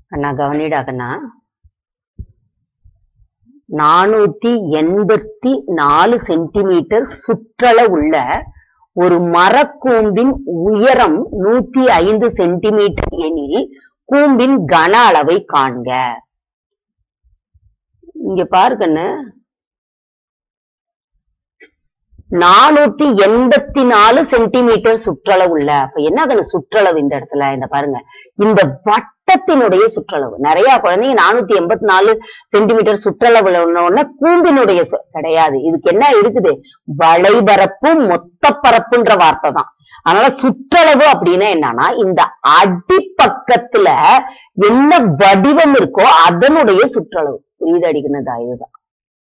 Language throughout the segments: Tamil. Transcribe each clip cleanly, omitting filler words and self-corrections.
கண்ணா கவனிடா கண்ணா 484 சென்டிமீட்டர் சுற்றளவுள்ள ஒரு மரக்கூம்பின் உயரம் 105 சென்டிமீட்டர் எனில் கூம்பின் கன அளவை காண்க. இங்க பாருங்கன்னு 484 சென்டிமீட்டர் சுற்றளவு உள்ள அப்ப என்ன சுற்றளவு இந்த இடத்துல இந்த பாருங்க இந்த வட்டத்தினுடைய சுற்றளவு. நிறைய குழந்தைங்க 484 சென்டிமீட்டர் சுற்றளவுல உடனே கூம்பினுடைய கிடையாது. இதுக்கு என்ன இருக்குது வளைபரப்பு மொத்த பரப்புன்ற வார்த்தை தான். அதனால சுற்றளவு அப்படின்னா என்னன்னா இந்த அடிப்பக்கத்துல என்ன வடிவம் இருக்கோ அதனுடைய சுற்றளவு. புரியுது அடிக்கணுதா? இதுதான்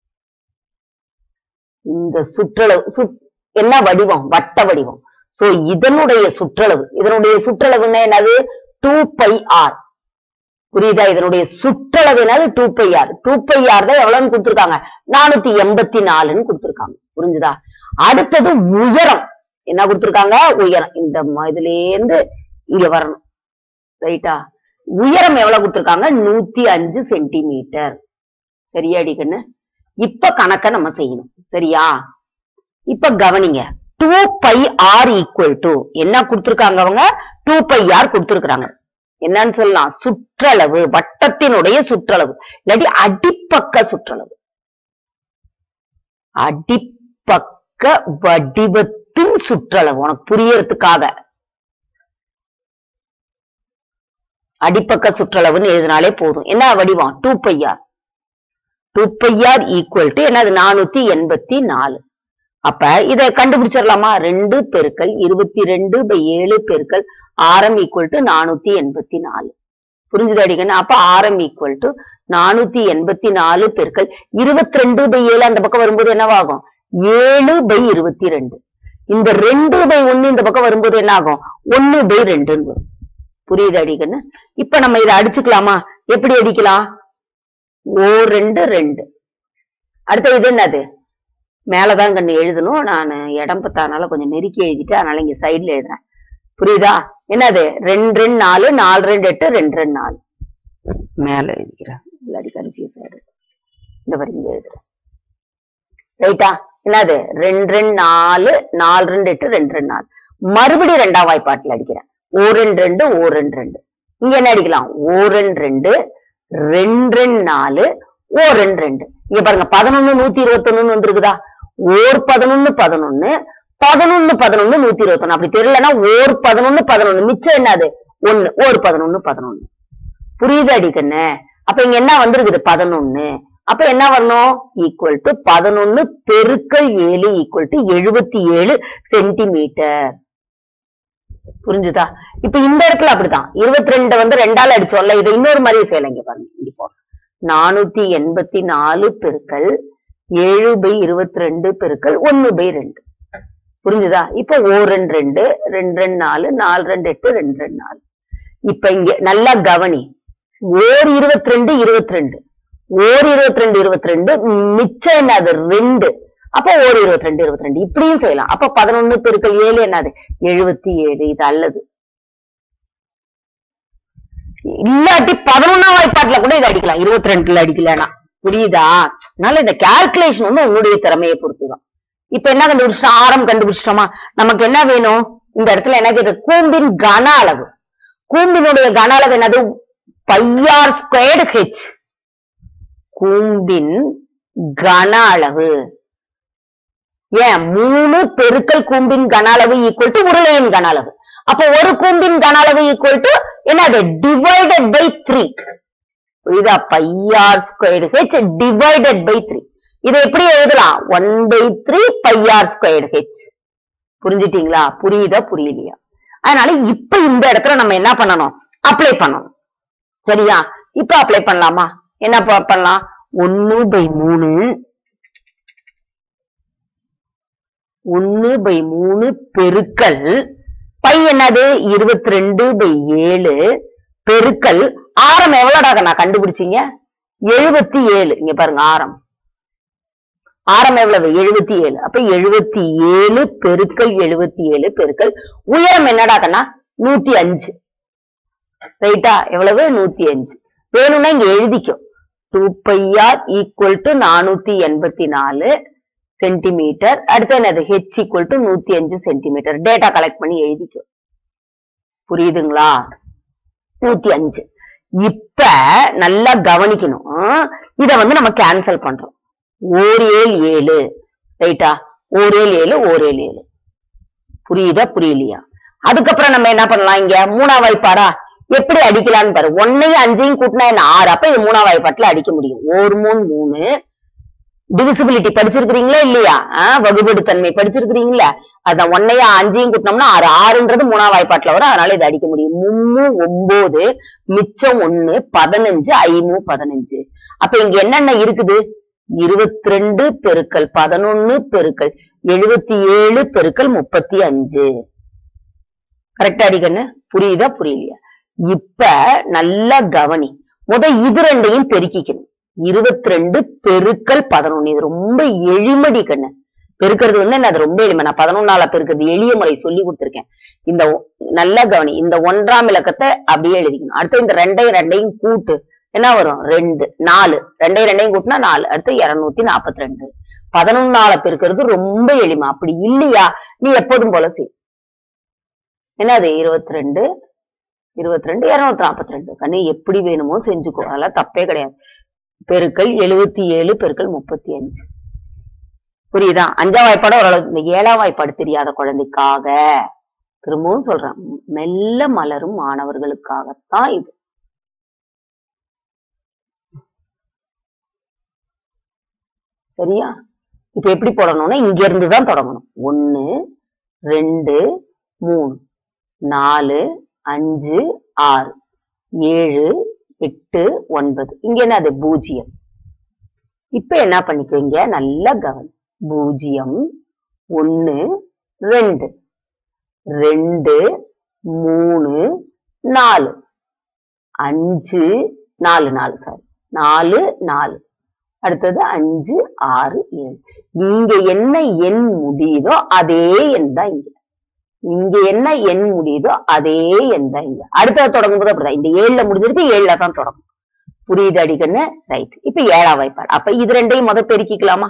இந்த சுற்றளவு. என்ன வடிவம்? வட்ட வடிவம். சோ இதனுடைய சுற்றளவு. இதனுடைய சுற்றளவுன்னா என்னது? 2πr. புரியுதா? இதனுடைய சுற்றளவு என்னது? 2πr. 2πr தான் எவ்வளவுன்னு கொடுத்திருக்காங்க? 484ன்னு கொடுத்திருக்காங்க. புரிஞ்சுதா? அடுத்தது உயரம். என்ன கொடுத்திருக்காங்க? உயரம். இந்த இதுல இருந்து இங்க வரணும். ரைட்டா? உயரம் எவ்வளவு கொடுத்திருக்காங்க? 105 சென்டிமீட்டர். சரியா அடிக்கண்ணு? இப்ப கணக்க நம்ம செய்யணும். சரியா? இப்ப கவனிங்க. 2πr ஈக்குவல் டு என்ன கொடுத்திருக்காங்க அவங்க? 2πr கொடுத்திருக்காங்க. என்னன்னு சொல்லலாம்? சுற்றளவு, வட்டத்தினுடைய சுற்றளவு இல்லாட்டி அடிப்பக்க சுற்றளவு. அடிப்பக்க வடிவத்தின் சுற்றளவு உனக்கு புரியறதுக்காக அடிப்பக்க சுற்றளவுன்னு எழுதினாலே போதும். என்ன வடிவம்? 2πr. 2πr ஈக்குவல் டு என்னது? 484. அப்ப இதை கண்டுபிடிச்சிடலாமா? 2 பெருக்கல் 22/7 பெருக்கல் ஆரம் ஈக்குவல் டு 484. புரிஞ்சுது அடிக்கணும்? அப்ப ஆரம் ஈக்குவல் டு 484 பெருக்கல் 22/7 அந்த பக்கம் வரும்போது என்னவாகும்? 7/22. இந்த 2/1 இந்த பக்கம் வரும்போது என்ன ஆகும்? 1/2 வரும். புரியுது அடிக்கணும்? இப்ப நம்ம இதை அடிச்சுக்கலாமா? எப்படி அடிக்கலாம்? 2 2. அடுத்த இது என்னது? மேலதான் கண்ணு எழுதணும். நான் இடம் பத்தானால கொஞ்சம் நெருக்கி எழுதிட்டேன். அதனால இங்க சைட்ல எழுதுறேன். புரியுதா? என்னது? 2 2 4 4 2 8 2 2 4 மேல எழுதிக்கிறேன். இல்லாடி கன்ஃபியூஸ் ஆயிடும். இந்த வரை இங்க எழுதுறேன். ரைட்டா? என்னது? 2 2 4 4 2 8 2 2 4. மறுபடியும் ரெண்டாம் வாய்ப்பாட்டில் அடிக்கிறேன். 2 2 2 2. இங்க என்ன அடிக்கலாம்? 2 2 2 4 2 2. இங்க பாருங்க 11 121 வந்துருக்குதா? 11 11 11 11 121. அப்படி தெரியலன்னா 11 11 மிச்சம் என்னது? 1 11 11. புரியுது அடிக்கண்ணு? அப்ப இங்க என்ன வந்திருக்குது? 11. அப்ப என்ன வரணும்? ஈக்குவல் டு 11 பெருக்கல் 7 ஈக்குவல் டு 77 சென்டிமீட்டர். புரிஞ்சுதா? இப்ப இந்த இடத்துல அப்படிதான் 22 வந்து 2ஆல அடிச்சோம்ல. இதை இன்னொரு மாதிரி செய்யலாம். இங்க பாருங்க. இங்க போறோம். 484 பெருக்கல் 7/22 பெருக்கல் 1/2. புரிஞ்சுதா? இப்ப 2 2 2 2 4 4 2 8 2 2 4. இப்ப இங்க நல்லா கவனி. 22 22 22 22 மிச்சம் என்னது? 2. அப்ப 22 22 இப்படியும் செய்யலாம். அப்ப 11 பெருக்கல் 7 என்னது? 77. இது அல்லது இல்லாட்டி 11ஆம் வாய்ப்பாட்டுல கூட இதை அடிக்கலாம். 22ல அடிக்கலனா. புரியுதா? அதனால இந்த கால்குலேஷன் வந்து உங்களுடைய திறமையை பொறுத்துதான். இப்ப என்ன கண்டுபிடிச்சிட்டோம்? ஆரம் கண்டுபிடிச்சிட்டோமா? நமக்கு என்ன வேணும்? இந்த இடத்துல என்ன கேட்டு? கூம்பின் கன அளவு. கூம்பினுடைய கன அளவு என்னது? πr²h. கூம்பின் கன அளவு. ஏன்? 3 பெருக்கல் கூம்பின் கன அளவு ஈக்குவல் டு உருளையின் கன அளவு. அப்ப ஒரு கூம்பின் கன அளவு ஈக்குவல் டு என்னது? Divided by 3. புரியுதா? πr²h divided by 3. இதை எப்படி எழுதலாம்? 1/3 πr²h. புரிஞ்சுட்டீங்களா? புரியுதா புரியலையா? அதனால இப்ப இந்த இடத்துல நம்ம என்ன பண்ணணும்? அப்ளை பண்ணணும். சரியா? இப்ப அப்ளை பண்ணலாமா? என்ன பண்ணலாம்? 1/3 பெருக்கல் பை என்னது? 22/7 பெருக்கல் ஆரம் எவ்வளோடாக நான் கண்டுபிடிச்சீங்க? 77. இங்க பாருங்க ஆரம். ஆரம் எவ்வளவு? 77. அப்ப 77 பெருக்கல் 77 பெருக்கல் உயரம் என்னடாக்கன்னா 105. ரைட்டா? எவ்வளவு? 105. வேணும்னா இங்க எழுதிக்கும் 2πr ஈக்குவல் டு 484 சென்டிமீட்டர். அடுத்து என்னது h equal to 105 centimetre. Data collect பண்ணி எழுதிக்கும். புரியுதுங்களா? 105. இப்ப நல்லா கவனிக்கணும். இத நம்ம கேன்சல் பண்றோம். 7 ரைட்டா? 7 புரியுதா புரியலையா? அதுக்கப்புறம் நம்ம என்ன பண்ணலாம்? இங்க 3ஆம் வாய்ப்பாடா எப்படி அடிக்கலாம்னு பாரு. 1ஐயும் 5ஐயும் கூட்டினா என்ன 6. அப்ப இது 3ஆம் வாய்ப்பாட்டுல அடிக்க முடியும். 1 3 3 டிவிசிபிலிட்டி படிச்சிருக்கிறீங்களா இல்லையா? வகுபடு தன்மை படிச்சிருக்கிறீங்களா? அதான் 1ஐயும் 5ஐயும் கூட்டினோம்னா 6. 6ன்றது 3ஆம் வாய்ப்பாட்டுல வரும். அதனால இதை அடிக்க முடியும். 3 9 மிச்சம் 1 15 5 15. அப்ப இங்க என்னென்ன இருக்குது? 22 பெருக்கல் 11 பெருக்கல் 77 பெருக்கல் 35. கரெக்டா அடிக்கண்ணு? புரியுதா புரியலையா? இப்ப நல்லா கவனி. இது ரெண்டையும் பெருக்கிக்கணும். 22 பெருக்கல் 11. இது ரொம்ப எளிமடி கண்ணு. பெருக்கிறது என்ன அது ரொம்ப எளிமை. நான் 11ஆல பெருக்கிறது எளிய முறை சொல்லி கொடுத்திருக்கேன். இந்த நல்லா கவனி. இந்த 1ஆம் இலக்கத்தை அப்படியே எழுதிக்கணும். அடுத்து இந்த 2ஐயும் கூட்டு என்ன வரும்? 2 4. 2ஐயும் கூட்டினா 4. அடுத்து 242. 11ஆல பெருக்கிறது ரொம்ப எளிமை. அப்படி இல்லையா நீ எப்போதும் போல செய். என்னது 22 242 கண்ணு எப்படி வேணுமோ செஞ்சுக்கோ. அதெல்லாம் தப்பே கிடையாது. பெருக்கல் 77 பெருக்கல் 35. புரியுதா? 5ஆம் வாய்ப்பாடு ஓரளவு. இந்த 7ஆம் வாய்ப்பாடு தெரியாத குழந்தைக்காக திரும்பவும் சொல்றேன். மெல்ல மலரும் மாணவர்களுக்காகத்தான் இது. சரியா? இப்ப எப்படி போடணும்னா இங்க இருந்துதான் தொடங்கணும். 1 2 3 4 5 6 7 8 9. இங்க என்னது? 0. இப்ப என்ன பண்ணிக்குவீங்க? நல்லா கவனி. 0 1 2 2 3 4 5 4 4 சாரி 4 4. அடுத்தது 5 6 7. இங்க என்ன எண் முடியுதோ அதே எண் தான் இங்க. இங்க என்ன எண் முடியுதோ அதே எண் தான் இங்க. அடுத்தது தொடங்கும் போது அப்படிதான். இந்த 7ல முடிஞ்சிருக்கு, 7ல தான் தொடங்கும். புரியுது அடிக்கண்ணு? ரைட். இப்ப 7ஆம் வாய்ப்பாடு. அப்ப இது ரெண்டையும் பெருக்கிக்கலாமா?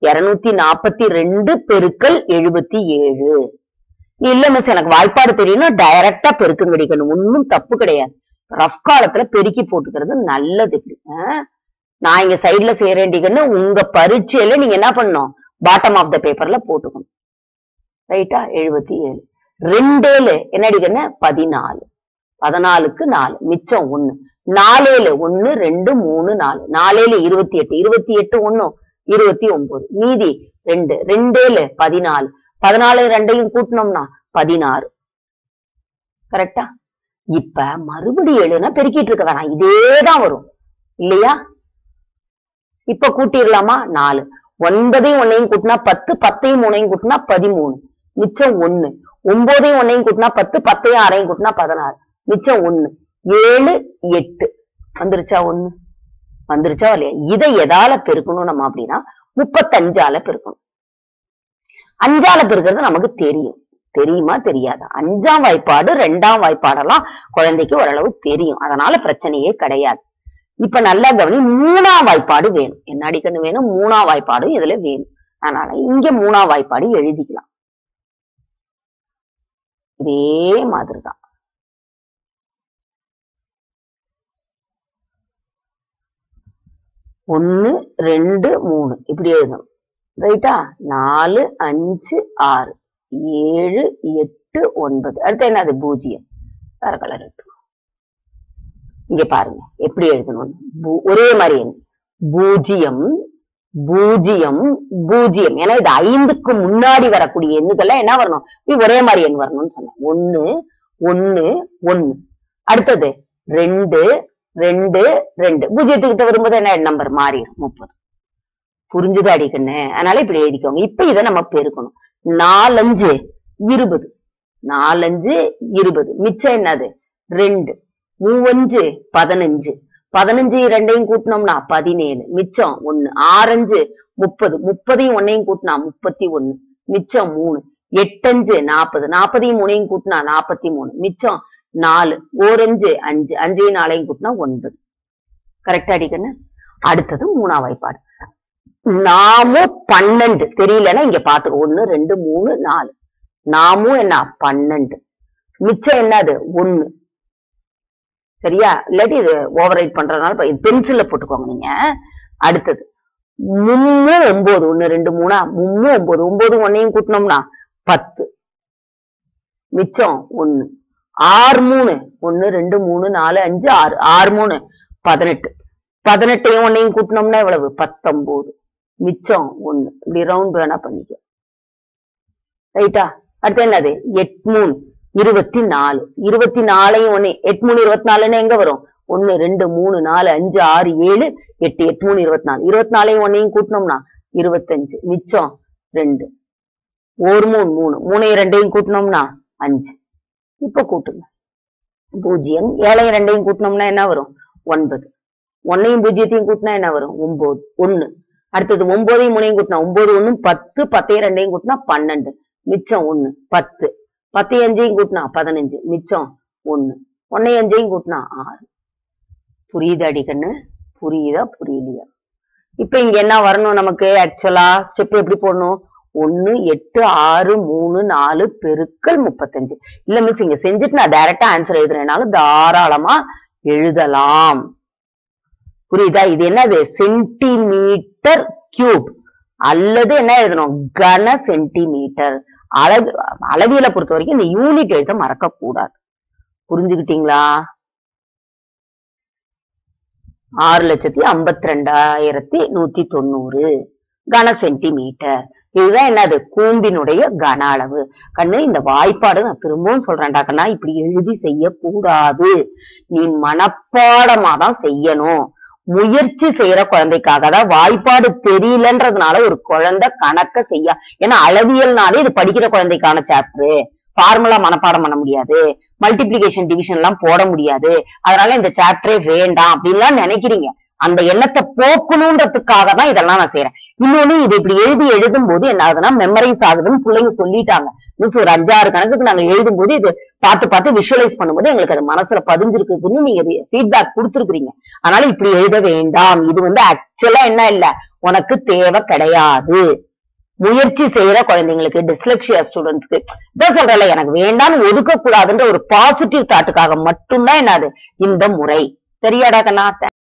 242 பெருக்கல் 77. இல்ல மிஸ் எனக்கு வாய்ப்பாடு தெரியும்னா டைரக்டா பெருக்குங்க அடிக்கணும். ஒன்னும் தப்பு கிடையாது. ரஃப் காலத்துல பெருக்கி போட்டுக்கிறது நல்லது. இப்படி நான் இங்க சைட்ல செய்யறேன்டிக்கன்னு உங்க பரீட்சையில நீங்க என்ன பண்ணணும்? பாட்டம் ஆஃப் த பேப்பர்ல போட்டுக்கணும். ரைட்டா? 77. 2 என்ன அடிக்கன்னு? 14. 14க்கு 4 மிச்சம் 1. 4 1 2 3 4. 4 28. 28 1 29. மீதி 2. 2 14. 14 2ஐயும் கூட்டினோம்னா 16. கரெக்டா? இப்ப மறுபடியும் 7னா பெருக்கிட்டு இருக்க வேணாம். இதேதான் வரும் இல்லையா? இப்ப கூட்டிடலாமா? 4. 9ஐயும் 1ஐயும் கூட்டினா 10. 10ஐயும் 3ஐயும் கூட்டினா 13. மிச்சம் 1. 9ஐயும் 1ஐயும் கூட்டினா 10. 10ஐயும் 6ஐயும் கூட்டினா 16. மிச்சம் 1. 7 8. வந்துருச்சா? 1 வந்துருச்சா இல்லையா? இதை எதால பெருக்கணும் நம்ம அப்படின்னா 35ஆல பெருக்கணும். 5ஆல பெருக்கிறது நமக்கு தெரியும். தெரியுமா தெரியாதா? 5ஆம் வாய்ப்பாடு 2ஆம் வாய்ப்பாடெல்லாம் குழந்தைக்கு ஓரளவு தெரியும். அதனால பிரச்சனையே கிடையாது. இப்ப நல்லா கவனி. 3ஆம் வாய்ப்பாடு வேணும். என்ன அடிக்கணும் வேணும்? 3ஆம் வாய்ப்பாடு இதுல வேணும். அதனால இங்க 3ஆம் வாய்ப்பாடு எழுதிக்கலாம். இதே மாதிரிதான். ஒன்னு 2 3 இப்படி எழுதணும். ரைட்டா? 4 5 6 7 8 9. அடுத்து என்னது? 0. வேற கலர் எடுத்துக்கோ. இங்க பாருங்க எப்படி எழுதணும். ஒரே மாதிரி 0 0 0. ஏன்னா இது 5க்கு முன்னாடி வரக்கூடிய எண்ணுக்கெல்லாம் என்ன வரணும்? ஒரே மாதிரி எண் வரணும்னு சொன்னேன். 1 1 1. அடுத்தது 2 2 2. 0 கிட்ட வரும்போது என்ன நம்பர் மாறிடும்? 30. புரிஞ்சுது அடிக்கண்ணு? அதனால இப்படி எழுதிக்கோங்க. இப்ப இதை நம்ம பெருக்கணும். 4 5 20. 4 5 20. மிச்சம் என்னது? 2. 3 5 15. 15 2ஐயும் கூட்டினோம்னா 17. மிச்சம் 1. 6 5 30. 30ஐயும் 1ஐயும் கூட்டினா 31. மிச்சம் 3. 8 5 40. 40ஐயும் 3ஐயும் கூட்டினா 43. மிச்சம் 4. 1 5 5. 5ஐயும் 4ஐயும் கூட்டினா 9. கரெக்டா அடிக்கன்னு. அடுத்தது 3ஆம் வாய்ப்பாடு. நாமும் 12 தெரியலன்னா இங்க பாத்துக்கோ. 1 2 3 4. நாமும் என்ன 12. மிச்சம் என்னது 1. சரியா? இல்லாட்டி இது ஓவர் ரைட் பண்றதுனால பென்சில்ல போட்டுக்கோங்க நீங்க. அடுத்தது 3 9. 1 2 3 3 9. 9 1ஐயும் கூட்டினோம்னா 10. மிச்சம் 1. 6 3. 1 2 3 4 5 6. 6 3 18. 18ஐயும் 1ஐயும் கூட்டினோம்னா எவ்வளவு? 19. மிச்சம் 1. இப்படி ரவுண்ட் வேணா பண்ணிக்க. ரைட்டா? அடுத்து என்னது? 8 3 24. 24ஐயும் 1 8 3 24 எங்க வரும்? 1 2 3 4 5 6 7 8 8 3 24. 24ஐயும் 1ஐயும் கூட்டினோம்னா 25. மிச்சம் 2. 1 3 3. 3ஐயும் 2ஐயும் கூட்டினோம்னா 5. இப்ப கூட்டுங்க. 0. 7ஐயும் 2ஐயும் கூட்டினோம்னா என்ன வரும்? 9. 1ஐயும் 0ஐயும் கூட்டினா என்ன வரும்? 9 1. அடுத்தது 9ஐயும் 3ஐயும் கூட்டினா 9 1 10. 10ஐயும் 2ஐயும் கூட்டினா 12. மிச்சம் 1 10. 10ஐயும் 5ஐயும் கூட்டினா 15. மிச்சம் 1. 1ஐயும் 5ஐயும் கூட்டினா 6. புரியுதா அடிக்கண்ணு? புரியுதா புரியலையா? இப்ப இங்க என்ன வரணும் நமக்கு? ஆக்சுவலா ஸ்டெப் எப்படி போடணும்? 1 8 6 3 4 பெருக்கல் 35. இல்ல மிஸ் இங்க செஞ்சுட்டு நான் டைரக்டா ஆன்சர் எழுதுறேனாலும் தாராளமா எழுதலாம். புரியுதா? இது என்னது? சென்டிமீட்டர் கியூப் அல்லது என்ன எழுதணும்? கன சென்டிமீட்டர். அளவியலை பொறுத்த வரைக்கும் இந்த யூனிட் எழுத மறக்க கூடாது. புரிஞ்சுக்கிட்டீங்களா? 6,52,190 கன சென்டிமீட்டர். இதுதான் என்னது? கூம்பினுடைய கன அளவு. கண்ணு இந்த வாய்ப்பாடு நான் திரும்பவும் சொல்றேன்டா கண்ணா, இப்படி எழுதி செய்யக்கூடாது. நீ மனப்பாடமா தான் செய்யணும். முயற்சி செய்யற குழந்தைக்காக, அதாவது வாய்ப்பாடு தெரியலன்றதுனால ஒரு குழந்தை கணக்க செய்ய, ஏன்னா அளவியல்னாலே இது படிக்கிற குழந்தைக்கான சாப்டர். ஃபார்முலா மனப்பாடம் பண்ண முடியாது, மல்டிபிளிகேஷன் டிவிஷன் எல்லாம் போட முடியாது, அதனால இந்த சாப்டரே வேண்டாம் அப்படின்லாம் நினைக்கிறீங்க. அந்த எண்ணத்தை போக்கணுன்றதுக்காக தான் இதெல்லாம் நான் செய்யறேன். இன்னொன்னு, இது இப்படி எழுதும் போது என்ன ஆகுதுன்னா மெமரைஸ் ஆகுதுன்னு பிள்ளைங்க சொல்லிட்டாங்க. மிஸ் ஒரு 5-6 கணக்குக்கு நாங்க எழுதும் போது இது பார்த்து விஷுவலைஸ் பண்ணும்போது எங்களுக்கு அது மனசுல பதிஞ்சிருக்குன்னு நீங்க ஃபீட்பேக் கொடுத்துருக்கீங்க. அதனால இப்படி எழுத வேண்டாம். இது ஆக்சுவலா என்ன இல்ல, உனக்கு தேவை கிடையாது. முயற்சி செய்யற குழந்தைங்களுக்கு, டிஸ்லெக்சியா ஸ்டூடெண்ட்ஸ்க்கு இதான் சொல்றேன்ல, எனக்கு வேண்டாம்னு ஒதுக்க கூடாதுன்ற ஒரு பாசிட்டிவ் தாட்டுக்காக மட்டும்தான் என்னது இந்த முறை. சரியாடா கண்ணா?